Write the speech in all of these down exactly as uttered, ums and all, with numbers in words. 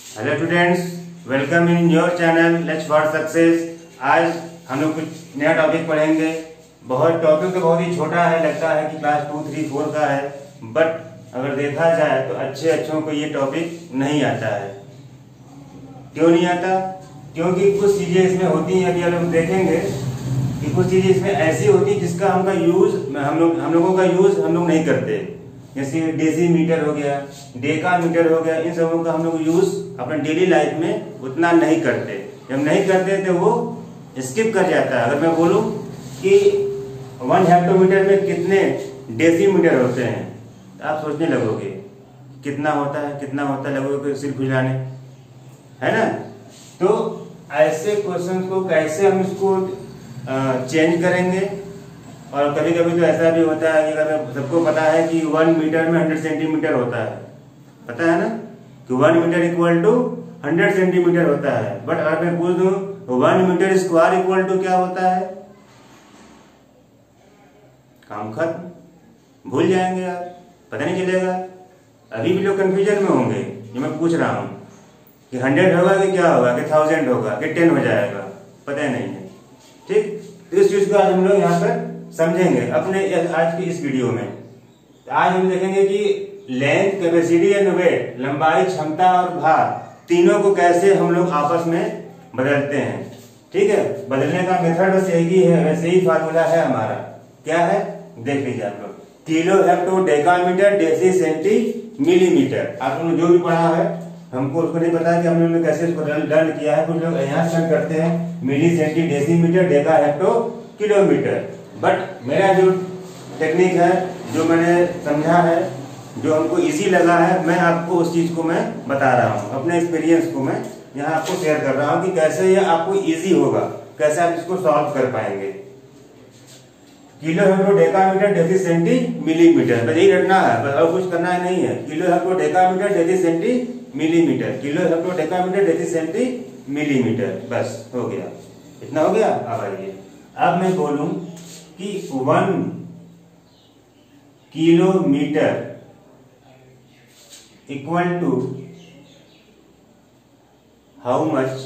Hello students, welcome in your channel let's for success. आज हम लोग कुछ नया टॉपिक पढ़ेंगे। बहुत टॉपिक तो बहुत ही छोटा है, लगता है कि क्लास टू थ्री फोर का है, बट अगर देखा जाए तो अच्छे अच्छों को ये टॉपिक नहीं आता है। क्यों नहीं आता? क्योंकि कुछ चीज़ें इसमें होती हैं, अभी हम लोग देखेंगे कि कुछ चीज़ें इसमें ऐसी होती है जिसका हमका यूज़ हम लोग हम लोगों का यूज़ हम लोग नहीं करते। जैसे डेसी मीटर हो गया, डेका मीटर हो गया, इन सबों का हम लोग यूज़ अपने डेली लाइफ में उतना नहीं करते। जब नहीं करते तो वो स्किप कर जाता है। अगर मैं बोलूँ कि वन हेक्टोमीटर में कितने डेसी मीटर होते हैं तो आप सोचने लगोगे कितना होता है कितना होता है लगोगे सिर खुजलाने, है ना। तो ऐसे क्वेश्चन को कैसे हम इसको चेंज करेंगे। और कभी कभी तो ऐसा भी होता है कि अगर सबको पता है कि वन मीटर में हंड्रेड सेंटीमीटर होता है, पता है ना कि one metre equal to hundred centimetre होता है। बट अगर मैं पूछ दूं one metre square equal to क्या होता है, काम खत्म, भूल जाएंगे आप, पता नहीं चलेगा। अभी भी लोग कंफ्यूजन में होंगे जो मैं पूछ रहा हूं कि हंड्रेड होगा कि क्या होगा, कि थाउजेंड होगा, कि टेन हो जाएगा, पता ही नहीं है। ठीक, तो इस चीज को आज हम लोग यहाँ पर समझेंगे अपने आज की इस वीडियो में। आज हम देखेंगे कि लेंथ, कैपेसिटी एंड वेट, लंबाई, क्षमता और भार, तीनों को कैसे हम लोग आपस में बदलते हैं। ठीक है, बदलने का मेथड बस यही है, वैसे ही फार्मूला है हमारा। क्या है देख लीजिए आप लोग। Kilo hecto decametre deci centi millimetre, आप लोगों ने जो भी पढ़ा है हमको उसको नहीं पता कि हम लोगों ने कैसे इसको लर्न किया है। कुछ लोग यहाँ से लर्न करते हैं milli centi decimetre deca hecto kilometre. But मेरा जो टेक्निक है, जो मैंने समझा है, जो हमको इजी लगा है, मैं आपको उस चीज को मैं बता रहा हूँ। अपने एक्सपीरियंस को मैं यहाँ आपको शेयर कर रहा हूँ कि कैसे ये आपको इजी होगा, कैसे आप इसको सॉल्व कर पाएंगे। Kilo hecto decametre deci centi millimetre, बस यही रटना है, बस और कुछ करना नहीं है। Kilo hecto decametre deci centi millimetre, kilo hecto decametre deci centi millimetre, बस हो गया, इतना हो गया। अब आइए, अब मैं बोलूं कि one kilometre equal to how much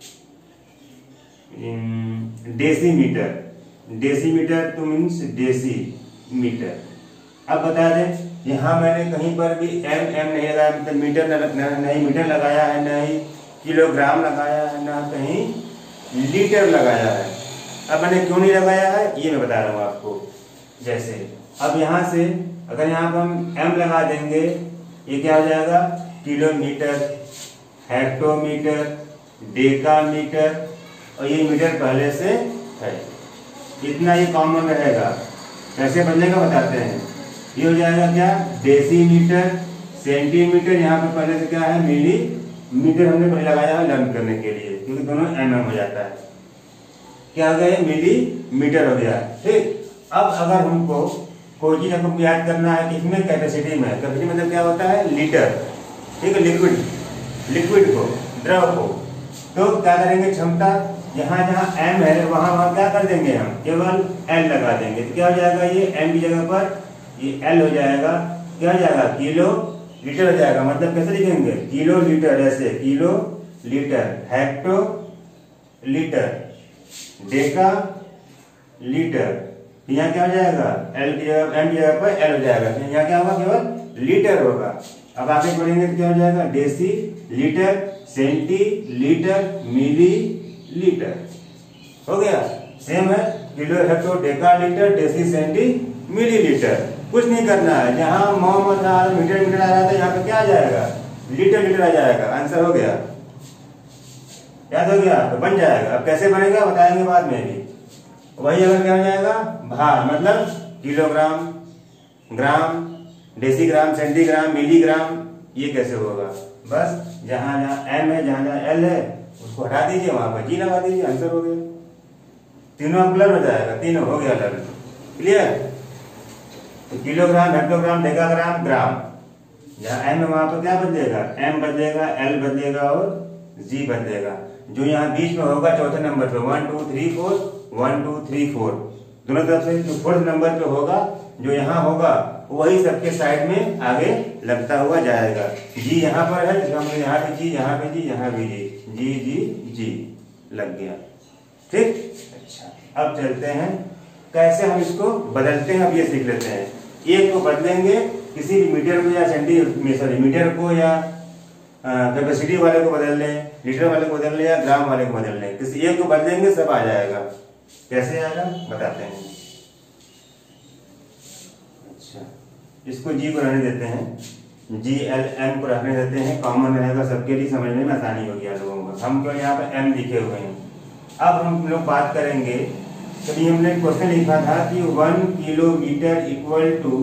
decimetre, decimetre to means deci metre. अब बता दें, यहां मैंने कहीं पर भी एम एम नहीं लगाया, मतलब मीटर नहीं मीटर लगाया है, नहीं किलोग्राम लगाया है, ना कहीं लीटर लगाया है। अब मैंने क्यों नहीं लगाया है ये मैं बता रहा हूँ आपको। जैसे अब यहाँ से अगर यहाँ पर हम एम लगा देंगे, ये क्या हो जाएगा, किलोमीटर, हेक्टोमीटर, डेकामीटर, और ये मीटर पहले से है, इतना ये कॉमन रहेगा। कैसे बदलेगा बताते हैं। ये हो जाएगा क्या, डेसीमीटर, सेंटीमीटर, यहाँ पे पहले से क्या है मिलीमीटर, हमने पहले लगाया है लर्न करने के लिए, क्योंकि दोनों एम एम हो जाता है। क्या हो गया, मिलीमीटर हो गया। ठीक, अब अगर हमको कोई चीज हमको याद करना है कि इसमें कैपेसिटी में, कैपेसिटी मतलब क्या होता है, लीटर। ठीक है, लिक्विड लिक्विड को, द्रव को, तो क्या करेंगे, क्षमता, जहां जहां एम है वहां वहां क्या कर देंगे, हम केवल एल लगा देंगे। तो क्या हो जाएगा, ये एम की जगह पर ये एल हो जाएगा। क्या हो जाएगा, किलो लीटर हो जाएगा। मतलब कैसे लिखेंगे, किलो लीटर, ऐसे kilo litre, hecto litre, deca litre. यहाँ क्या हो जाएगा, एल की जगह एम की जगह पर एल हो जाएगा। तो यहाँ क्या होगा, केवल लीटर होगा। अब आगे बढ़ेंगे तो क्या हो जाएगा, deci litre, centi litre, milli litre, हो गया। सेम है, kilo hecto deca litre deci centi milli litre. कुछ नहीं करना है, जहां मोहम्मद मीटर मीटर आ रहा था यहाँ पे क्या आ जाएगा, लीटर लीटर आ जाएगा। आंसर हो गया, याद हो गया, तो बन जाएगा। अब कैसे बनेगा बताएंगे बाद में भी। वही अगर क्या हो जाएगा, भार, मतलब kilogram, gram, decigram, centigram, milligram, ये कैसे होगा। बस जहां जहां एम है, जहां जहां एल है, उसको हटा दीजिए, वहां पर जी लगा दीजिए, आंसर हो गया। तीनों क्लियर हो जाएगा, तीनों हो गया लर्न, क्लियर। तो किलोग्राम, हेक्टोग्राम, डेकाग्राम, ग्राम, जहां एम है वहां पर क्या बदलेगा, एम बदलेगा, एल बदलेगा और जी बदलेगा। जो यहाँ बीच में होगा चौथे नंबर पे, one two three four, one two three four, दोनों तरफ से जो फोर्थ नंबर पे होगा, जो यहाँ होगा वही सबके साइड में आगे लगता हुआ जाएगा। जी यहाँ पर है, हम यहाँ भी जी, यहाँ भी जी, यहाँ भी जी, जी जी जी लग गया। ठीक, अच्छा अब चलते हैं कैसे हम इसको बदलते हैं, अब ये सीख लेते हैं। एक को बदलेंगे किसी भी मीटर को या सेंटी सॉरी मीटर को या कैपेसिटी वाले को बदल लें, लीटर वाले को बदल लें या ग्राम वाले को बदल लें, किसी एक को बदलेंगे सब आ जाएगा। कैसे आएगा बताते हैं। अच्छा इसको जी को रहने देते हैं, जी एल एम को रखने देते हैं, कॉमन रहेगा सबके लिए, समझने में आसानी होगी आप लोगों को। हम क्यों यहाँ पर एम लिखे हुए हैं। अब हम लोग बात करेंगे, कभी हमने क्वेश्चन लिखा था कि one kilometre equal to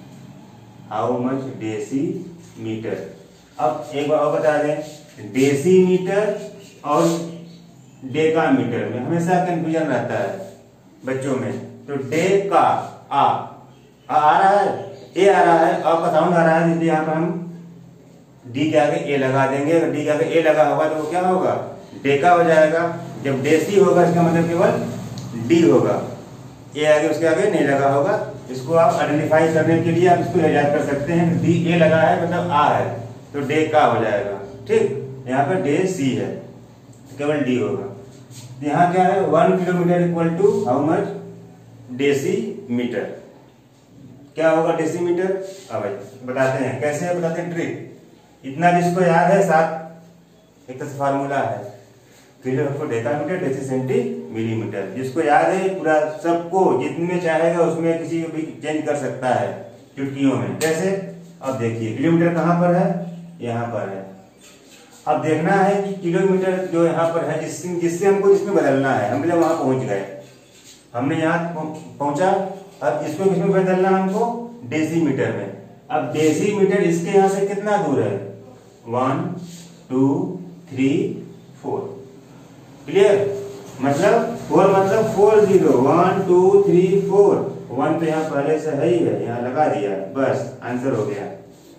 how much decimetre. अब एक बार और बता दें, डेसीमीटर और डेकामीटर में हमेशा कंफ्यूजन रहता है बच्चों में। तो डे का आ आ, आ रहा है, ए आ रहा है, अ का साउंड आ रहा है, इसलिए यहाँ पर हम डी के आगे ए लगा देंगे। अगर डी के आगे ए लगा होगा तो वो क्या होगा, डेका हो जाएगा। जब डेसी होगा इसका मतलब केवल डी होगा, ए आगे उसके आगे नहीं लगा होगा। इसको आप आइडेंटिफाई करने के लिए आप इसको याद कर सकते हैं, डी ए लगा है मतलब आ है तो डे का हो जाएगा। ठीक, यहाँ पर डे सी है केवल डी होगा। यहाँ क्या है, one kilometre equal to how much decimetre. क्या होगा डेसीमीटर, अब बताते हैं कैसे बताते हैं ट्रिक। इतना जिसको याद है, सात एक तरह से फार्मूला है, किलो को डेकामीटर, डेसी सेंटी मिलीमीटर। जिसको याद है पूरा सबको जितने चाहेगा उसमें किसी को भी चेंज कर सकता है चुटकियों में। कैसे, अब देखिए किलोमीटर कहाँ पर है, यहाँ पर है। अब देखना है कि किलोमीटर जो यहाँ पर है जिससे जिससे हमको जिसमें बदलना है, हम जब वहां पहुंच गए, हमने यहाँ पहुंचा, अब इसको किसमें बदलना है हमको, डेसीमीटर में। अब डेसीमीटर इसके यहाँ से कितना दूर है, one two three four. Clear, मतलब फोर मतलब four zero, one two three four. One तो यहाँ पहले से है ही है, यहाँ लगा दिया, बस आंसर हो गया।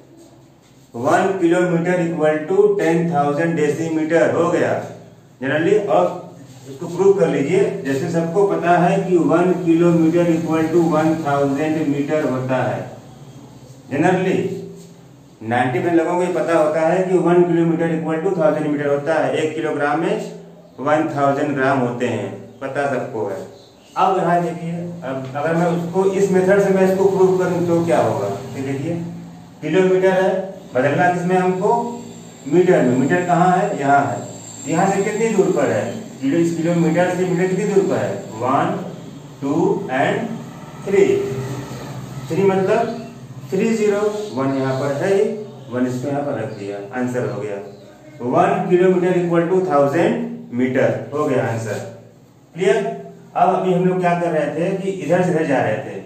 One kilometre equal to ten thousand decimetre हो गया जनरली। और इसको प्रूव कर लीजिए, जैसे सबको पता है कि one kilometre equal to one thousand metre होता है जनरली। नाइन्टी परसेंट लोगों को ये पता होता है कि one kilometre equal to thousand metre होता है। एक किलोग्राम में वन थाउजेंड ग्राम होते हैं, पता सबको है। अब यहाँ देखिए, अब अगर मैं उसको इस मेथड से मैं इसको प्रूव करूँ तो क्या होगा, देखिए किलोमीटर है, बदलना किसमें हमको, मीटर में। मीटर कहाँ है, यहाँ है। यहाँ से कितनी दूर पर है, किलो इस किलोमीटर से मीटर कितनी दूर पर है, one two and three. Three मतलब थ्री जीरो, वन यहाँ पर है, वन इसको यहाँ पर रख दिया, आंसर हो गया। One kilometre equal to thousand metre हो गया आंसर। क्लियर। अब अभी हम लोग क्या कर रहे थे कि इधर से इधर जा रहे थे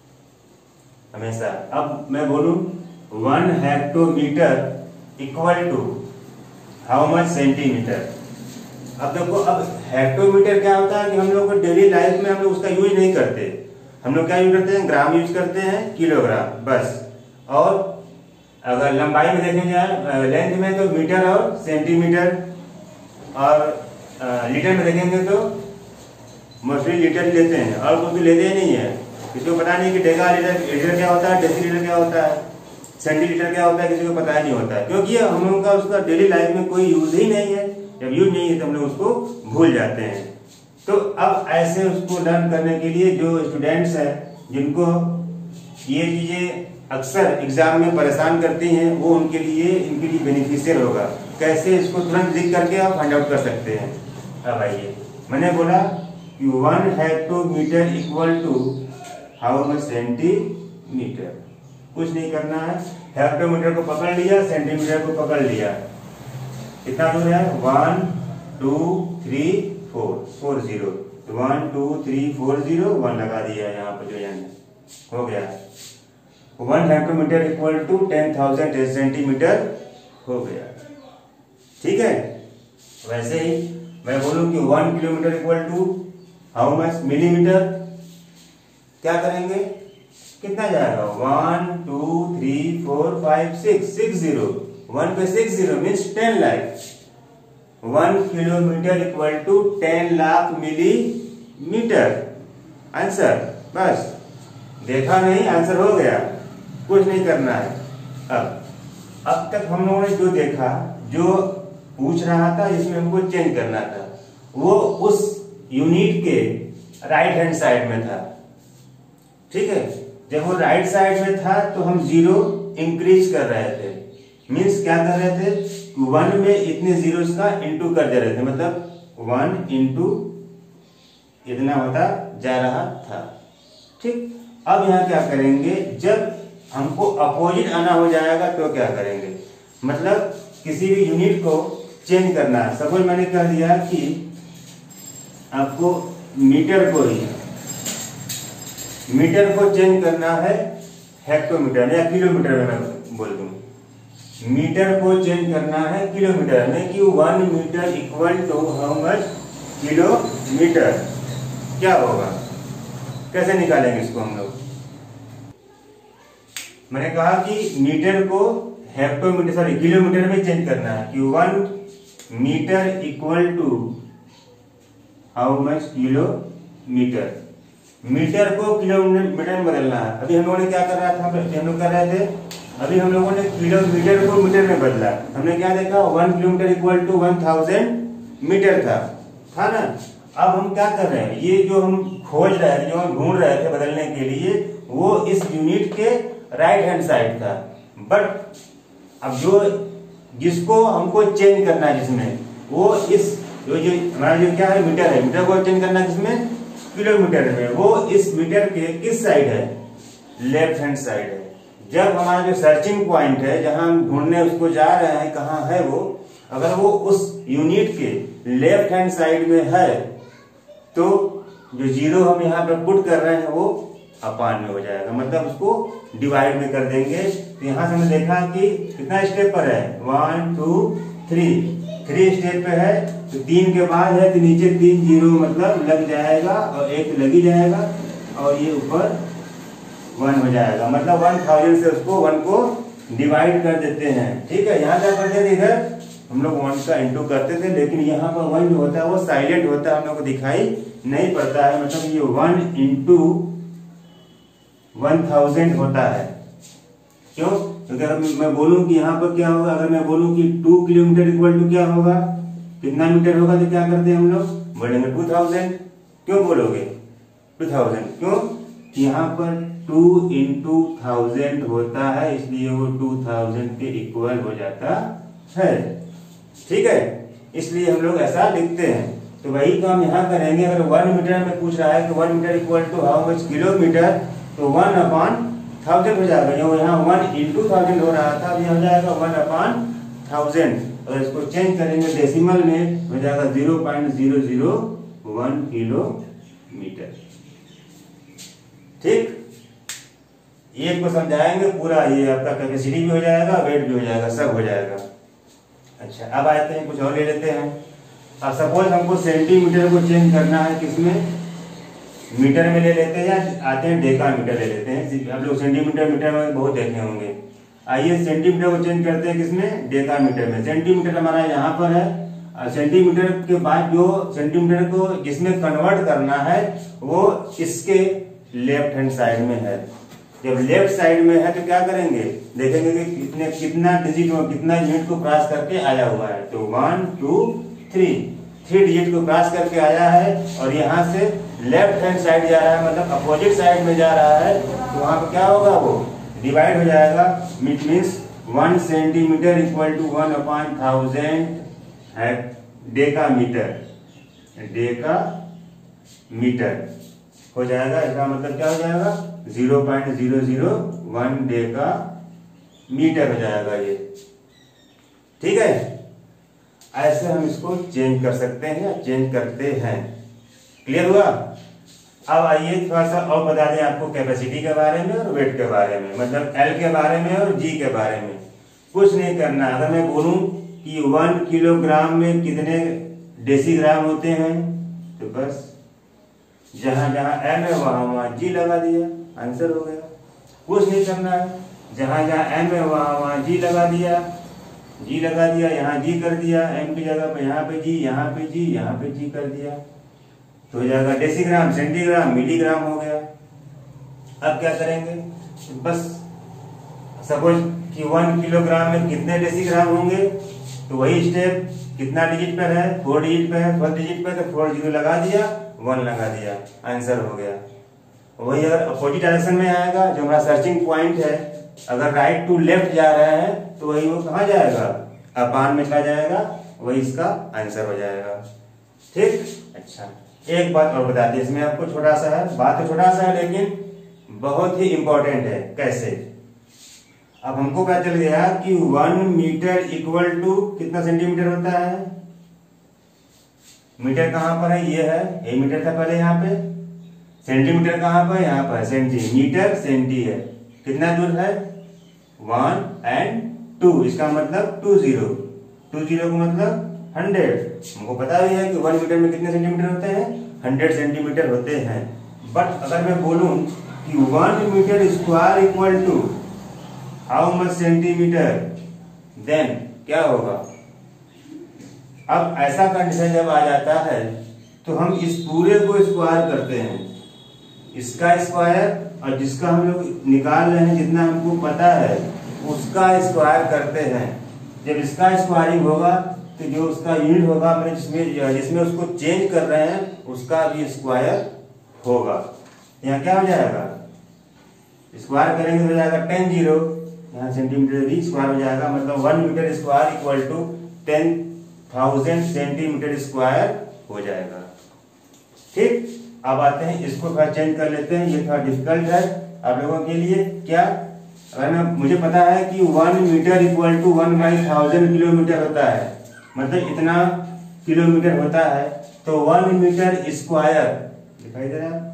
हमेशा। अब मैं बोलूं one hectometre equal to how much centimetre. अब देखो, अब हेक्टोमीटर क्या होता है कि हम लोग को डेली लाइफ में हम लोग उसका यूज नहीं करते। हम लोग क्या यूज करते हैं, ग्राम यूज करते हैं, किलोग्राम बस। और अगर लंबाई में देखें जाए, लेंथ में तो मीटर और सेंटीमीटर, और लीटर में देखेंगे तो मोस्टली लीटर लेते हैं, और कुछ भी लेते ही नहीं है। किसी को पता नहीं कि डेका लीटर लीटर क्या होता है, डेसी लीटर क्या होता है, सेंटीमीटर क्या होता है, किसी को पता ही नहीं होता है, क्योंकि हम लोगों का उसका डेली लाइफ में कोई यूज ही नहीं है। जब यूज नहीं है तो हम लोग उसको भूल जाते हैं। तो अब ऐसे उसको लर्न करने के लिए जो स्टूडेंट्स हैं जिनको ये चीजें अक्सर एग्जाम में परेशान करती हैं, वो उनके लिए इनके लिए बेनिफिशियल होगा। कैसे इसको तुरंत लिख करके आप फाइंड आउट कर सकते हैं। अब आइए, मैंने बोला कि one hectometre equal to how much centimetre. कुछ नहीं करना है, हेक्टोमीटर को पकड़ लिया, सेंटीमीटर को पकड़ लिया, कितना दूर है, one two three four, four zero, one two three four zero, one लगा दिया यहाँ पर जो यानी हो गया। One hectometre equal to ten thousand centimetre हो गया। ठीक है। वैसे ही मैं बोलूं कि one kilometre equal to how much millimetre, क्या करेंगे, कितना जाएगा, one two three four five six, six zero, one पे six zero means ten lakh. One kilometre equal to ten lakh millimetre answer. बस देखा नहीं, आंसर हो गया। कुछ नहीं करना है। अब अब तक हम लोगों ने जो देखा, जो पूछ रहा था जिसमें हमको चेंज करना था, वो उस यूनिट के राइट हैंड साइड में था। ठीक है, जब वो राइट साइड में था तो हम जीरो इंक्रीज कर रहे थे। मीन्स क्या कर रहे थे, वन में इतने जीरोस का इंटू कर दे रहे थे, मतलब वन इंटू इतना होता जा रहा था। ठीक, अब यहाँ क्या करेंगे, जब हमको अपोजिट आना हो जाएगा तो क्या करेंगे, मतलब किसी भी यूनिट को चेंज करना है। सपोज मैंने कह दिया कि आपको मीटर को ही मीटर को चेंज करना है हेक्टोमीटर या किलोमीटर में, मैं बोल दूं मीटर को चेंज करना है किलोमीटर में, कि one metre equal to how much kilometre. क्या होगा, कैसे निकालेंगे इसको हम लोग। मैंने कहा कि मीटर को हेक्टोमीटर सॉरी किलोमीटर में चेंज करना है, कि one metre equal to how much kilometre. Metre को किलोमीटर में बदलना है। अभी हम लोगों ने क्या कर रहा था, हम लोग कर रहे थे, अभी हम लोगों ने किलोमीटर को मीटर में बदला। हमने क्या देखा, one kilometre equal to one thousand metre था था ना। अब हम क्या कर रहे हैं, ये जो हम खोज रहे थे, जो हम ढूंढ रहे थे बदलने के लिए, वो इस यूनिट के राइट हैंड साइड था। बट अब जो जिसको हमको चेंज करना है, जिसमें वो इस जो जो हमारा जो क्या है मीटर है, मीटर को चेंज करना है किसमें, किलोमीटर में। वो इस मीटर के किस साइड है, लेफ्ट हैंड साइड है। जब हमारा जो सर्चिंग पॉइंट है, जहां हम ढूंढने उसको जा रहे हैं, कहाँ है वो, अगर वो उस यूनिट के लेफ्ट हैंड साइड में है, तो जो जीरो हम यहाँ पे पुट कर रहे हैं वो अपान में हो जाएगा, मतलब उसको डिवाइड में कर देंगे। तो यहाँ से हमने देखा कि कितना स्टेप पर है, one two three three step पे है, तो तीन के बाद है तो नीचे तीन जीरो मतलब लग जाएगा, और एक लग ही जाएगा, और ये ऊपर वन हो जाएगा, मतलब वन थाउजेंड से उसको वन को डिवाइड कर देते हैं। ठीक है, यहाँ क्या करते थे, इधर हम लोग वन का इंटू करते थे, लेकिन यहाँ पर वन जो होता है वो साइलेंट होता है, हम लोग को दिखाई नहीं पड़ता है, मतलब ये वन इंटू वन थाउजेंड होता है। क्यों, अगर मैं बोलूं कि यहाँ पर क्या होगा, अगर मैं बोलूं कि टू किलोमीटर इक्वल टू क्या होगा, कितना मीटर होगा, तो क्या करते हैं हम लोग, बोलेंगे टू थाउजेंड। क्यों बोलोगे टू थाउजेंड, क्यों, यहाँ पर टू इंटू थाउजेंड होता है, इसलिए वो टू थाउजेंड के इक्वल हो जाता है। ठीक है, इसलिए हम लोग ऐसा लिखते हैं। तो वही काम यहाँ करेंगे। अगर वन मीटर में पूछ रहा है कि one metre equal to how much kilometre, तो वन अपॉन थाउजेंड हो जाएगा। जो यहाँ वन इंटू थाउजेंड हो रहा था, अब यहाँ हो जाएगा वन अपॉन थाउजेंड। अगर इसको चेंज करेंगे डेसिमल में, हो जाएगा zero point zero zero one kilometre. ठीक, एक को समझाएंगे पूरा, ये आपका कैपेसिटी भी हो जाएगा, वेट भी हो जाएगा, सब हो जाएगा। अच्छा, अब आते हैं कुछ और ले लेते हैं। अब सपोज हमको सेंटीमीटर को चेंज करना है, किसमें, मीटर में ले लेते हैं, या आते हैं डेका मीटर ले लेते हैं। आप लोग सेंटीमीटर मीटर में बहुत देखे होंगे। आइए सेंटीमीटर को चेंज करते हैं किसमें, डेका मीटर में। सेंटीमीटर हमारा यहाँ पर है, सेंटीमीटर के बाद जो सेंटीमीटर को जिसमें कन्वर्ट करना है वो इसके लेफ्ट हैंड साइड में है। जब लेफ्ट साइड में है तो क्या करेंगे, देखेंगे कि कितने कितना डिजिट कितना यूनिट को क्रॉस करके आया हुआ है। तो one two three three digit को क्रॉस करके आया है, और यहाँ से लेफ्ट हैंड साइड जा रहा है, मतलब अपोजिट साइड में जा रहा है, तो वहां पर क्या होगा, वो डिवाइड हो जाएगा। It means one centimetre equal to one upon thousand है डेका मीटर, डेका मीटर हो जाएगा। इसका मतलब क्या हो जाएगा, zero point zero zero one deca metre हो जाएगा ये। ठीक है, ऐसे हम इसको चेंज कर सकते हैं या चेंज करते हैं। क्लियर हुआ। अब आइए थोड़ा सा और बता दें आपको कैपेसिटी के बारे में और वेट के बारे में, मतलब एल के बारे में और जी के बारे में। कुछ नहीं करना। अगर मैं बोलूं कि वन किलोग्राम में कितने डेसीग्राम होते हैं, तो बस जहां जहां एम है वहां वहां जी लगा दिया, आंसर हो गया। कुछ नहीं करना है, जहां जहां एम है वहां वहां जी लगा दिया, जी लगा दिया, यहाँ जी कर दिया, एम की जगह पे यहाँ पे जी, यहाँ पे जी, यहाँ पे जी कर दिया, तो हो जाएगा डेसीग्राम, सेंटीग्राम, मिलीग्राम हो गया। अब क्या करेंगे, बस सपोज कि वन किलोग्राम में कितने डेसीग्राम होंगे, तो वही स्टेप कितना डिजिट पर है, फोर डिजिट पर है, फर्स्ट डिजिट पर, तो फोर जीरो लगा दिया, वन लगा दिया, आंसर हो गया। वही अगर अपोजिट डायरेक्शन में आएगा, जो हमारा सर्चिंग पॉइंट है, अगर राइट टू लेफ्ट जा रहा है तो वही वो कहाँ जाएगा, अपान में चला जाएगा, वही इसका आंसर हो जाएगा। ठीक, अच्छा एक बात और बता दी इसमें आपको, छोटा सा है, बात तो छोटा सा है लेकिन बहुत ही इंपॉर्टेंट है। कैसे? अब हमको पता चल गया कि वन मीटर इक्वल टू कितना सेंटीमीटर होता है। मीटर कहां पर है, ये है, ये मीटर था पहले यहाँ पे। सेंटीमीटर कहां पर, यहाँ पर सेंटीमीटर, सेंटी है, कितना दूर है, वन एंड टू, इसका मतलब टू जीरो, टू जीरो का मतलब हंड्रेड। हमको पता भी है कि वन मीटर में कितने सेंटीमीटर होते हैं, हंड्रेड सेंटीमीटर होते हैं। बट अगर मैं बोलूं कि one metre square equal to how much centimetre, then क्या होगा? अब ऐसा कंडीशन जब आ जाता है तो हम इस पूरे को स्क्वायर करते हैं, इसका स्क्वायर और जिसका हम लोग निकाल रहे हैं, जितना हमको पता है उसका स्क्वायर करते हैं। जब इसका स्क्वायरिंग होगा तो जो उसका यूनिट होगा, मैंने जिसमें जिसमें उसको चेंज कर रहे हैं उसका भी स्क्वायर होगा। यहाँ क्या हो जाएगा, स्क्वायर करेंगे तो हो जाएगा टेन जीरो, यहाँ सेंटीमीटर भी स्क्वायर हो जाएगा, मतलब one metre square equal to ten thousand centimetre square हो जाएगा। ठीक, अब आते हैं इसको थोड़ा चेंज कर लेते हैं, ये थोड़ा डिफिकल्ट है आप लोगों के लिए। क्या, अगर मैं मुझे पता है कि one metre equal to one by thousand kilometre होता है, मतलब इतना किलोमीटर होता है, तो वन मीटर स्क्वायर दिखाई दे रहा है,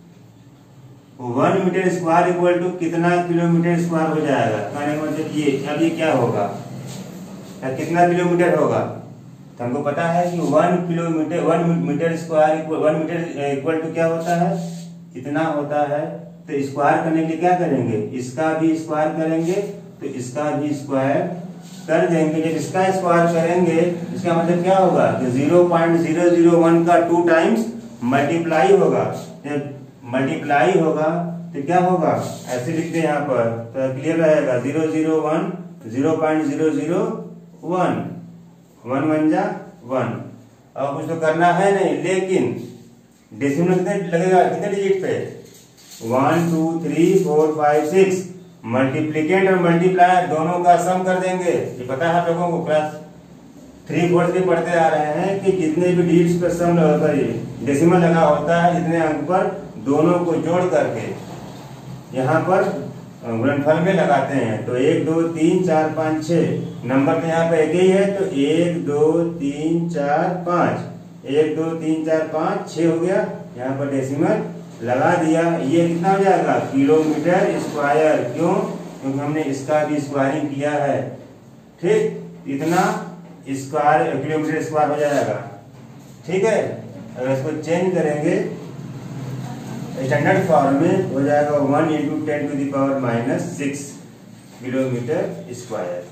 one metre square equal to कितना किलोमीटर स्क्वायर हो जाएगा, कहने का मतलब ये। अब ये क्या होगा, कितना किलोमीटर होगा, तो हमको पता है कि one kilometre one metre square one metre equal to क्या होता है, इतना होता है। तो स्क्वायर करने के लिए क्या करेंगे, इसका भी स्क्वायर करेंगे, तो इसका भी स्क्वायर कर देंगे। जब इसका स्क्वायर करेंगे इसका मतलब क्या होगा कि zero point zero zero one का टू टाइम्स मल्टीप्लाई होगा। जब मल्टीप्लाई होगा तो क्या होगा, ऐसे लिखते हैं यहाँ पर तो क्लियर रहेगा, zero zero one, zero point zero zero one, one one जा वन। अब कुछ तो करना है नहीं, लेकिन डेसिमल कितने लगेगा, कितने डिजिट पे, one two three four five six, multiplicand और मल्टीप्लायर दोनों का सम कर देंगे। ये पता है आप लोगों को, क्लास थ्री फोर से पढ़ते आ रहे हैं कि जितने भी डिजिट्स पर सम डेसिमल लगा होता है, जितने अंक पर, दोनों को जोड़ करके यहाँ पर गुणनफल में लगाते हैं। तो एक दो तीन चार पाँच छः, नंबर तो यहाँ पे एक ही है, तो एक दो तीन चार पाँच, एक दो तीन चार पाँच छः हो गया, यहाँ पर डेसिमल लगा दिया। ये कितना हो जाएगा, किलोमीटर स्क्वायर। क्यों, क्योंकि हमने इसका भी स्क्वायरिंग किया है। ठीक, इतना स्क्वायर किलोमीटर स्क्वायर हो जाएगा। ठीक है, अगर इसको चेंज करेंगे स्टैंडर्ड फॉर्म में हो जाएगा one into ten to the power minus six kilometre square.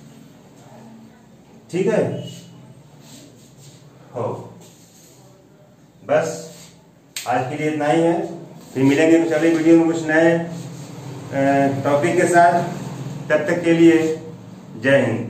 ठीक है, हो बस आज के लिए इतना ही है, फिर मिलेंगे कुछ अगली वीडियो में कुछ नए टॉपिक के साथ। तब तक के लिए जय हिंद।